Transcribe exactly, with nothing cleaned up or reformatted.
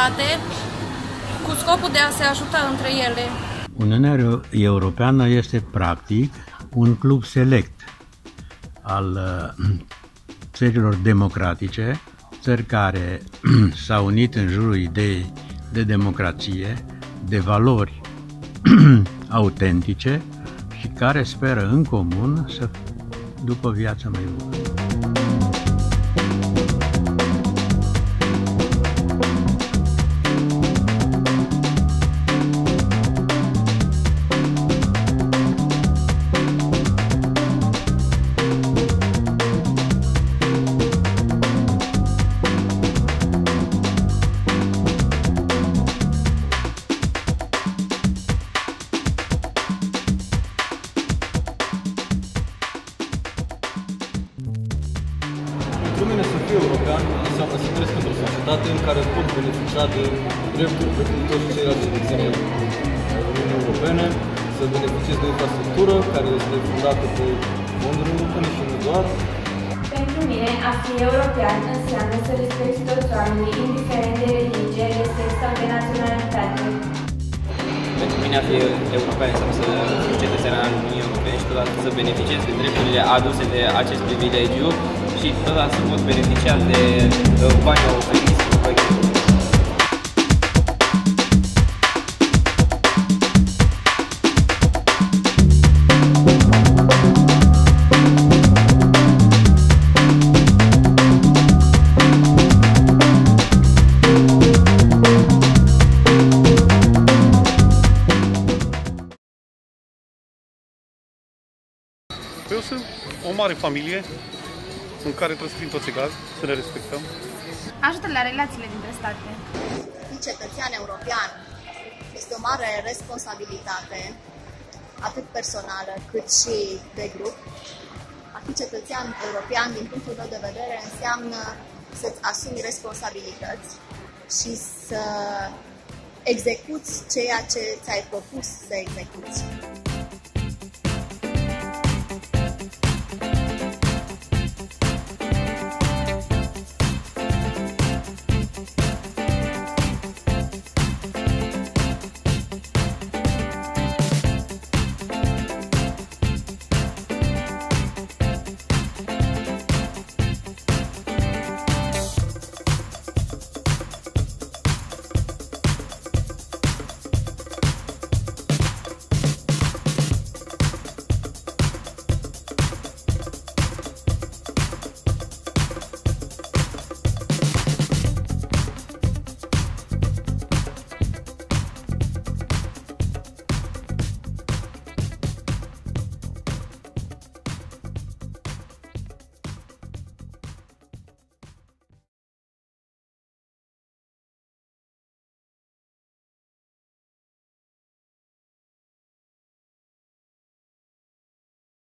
state cu scopul de a se ajuta între ele. Uniunea Europeană este practic un club select al țărilor democratice, țări care s-au unit în jurul ideii de democrație, de valori autentice și care speră în comun să ducă o viață mai bună. Pentru mine să fiu european înseamnă să trăiesc într-o societate în care pot beneficia de drepturi precum toți ceilalți cetățeni ai Uniunii Europene, să beneficiez de infrastructură care este fundată pe fonduri europene și nu doar. Pentru mine, a fi european înseamnă să respecti toți oamenii, indiferent de religie, de sex sau de naționalitate. Pentru mine a fi european înseamnă să fiu cetățean al Uniunii Europene și totodată să beneficiez de drepturile aduse de acest privilegiu și totodată să pot beneficia de banii oferiți cu proiectul. Eu sunt o mare familie în care trebuie să fim toți egali, să ne respectăm. Ajută la relațiile dintre state. A fi cetățean european este o mare responsabilitate, atât personală cât și de grup. A fi cetățean european, din punctul meu de vedere, înseamnă să-ți asumi responsabilități și să execuți ceea ce ți-ai propus să execuți.